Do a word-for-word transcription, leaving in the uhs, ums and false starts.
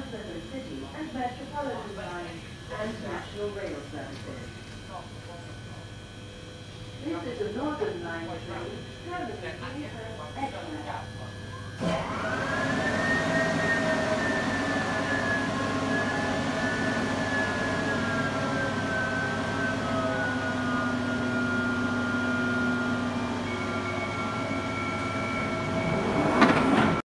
London City and Metropolitan Line and National Rail services. This is a Northern Line train terminating at Exmouth.